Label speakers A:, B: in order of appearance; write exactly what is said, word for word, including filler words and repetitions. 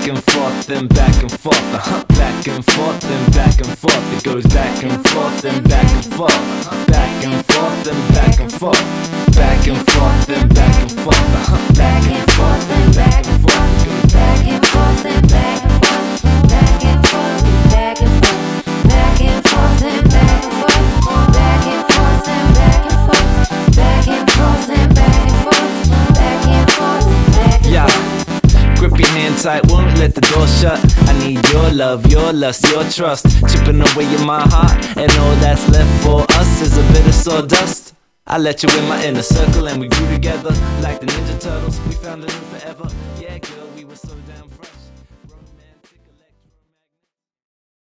A: back and forth, then back and forth, uh-huh. Back and forth, then back and forth. It goes back and forth, then back and forth. Back and forth, then back and forth. Back and forth, then back and forth, uh-huh. Back and forth, then back and forth. It goes back and forth, then back and forth. Back and forth, back and forth. Back and forth, then back and forth. Back and forth, then back and forth. Back and forth, then back and forth. Back and forth, back and forth. Yeah. Grip your hand tight, won't let the door shut. I need your love, your lust, your trust. Chipping away in my heart, and all that's left for us is a bit of sawdust. I let you in my inner circle, and we grew together like the Ninja Turtles. We found a new forever. Yeah, girl, we were so down.